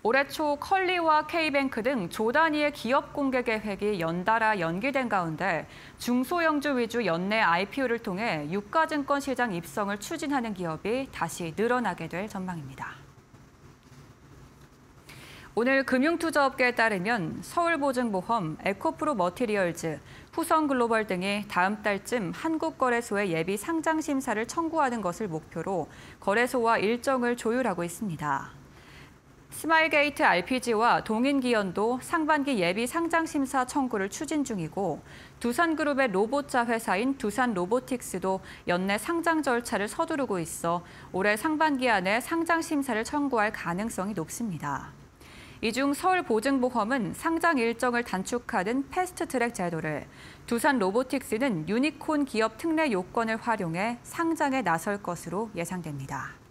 올해 초 컬리와 K뱅크 등 조 단위의 기업 공개 계획이 연달아 연기된 가운데 중소형주 위주 연내 IPO를 통해 유가증권 시장 입성을 추진하는 기업이 다시 늘어나게 될 전망입니다. 오늘 금융투자업계에 따르면 서울보증보험, 에코프로 머티리얼즈, 후성글로벌 등이 다음 달쯤 한국거래소에 예비 상장 심사를 청구하는 것을 목표로 거래소와 일정을 조율하고 있습니다. 스마일게이트 RPG와 동인기연도 상반기 예비 상장 심사 청구를 추진 중이고 두산그룹의 로봇자 회사인 두산로보틱스도 연내 상장 절차를 서두르고 있어 올해 상반기 안에 상장 심사를 청구할 가능성이 높습니다. 이 중 서울보증보험은 상장 일정을 단축하는 패스트트랙 제도를, 두산로보틱스는 유니콘 기업 특례 요건을 활용해 상장에 나설 것으로 예상됩니다.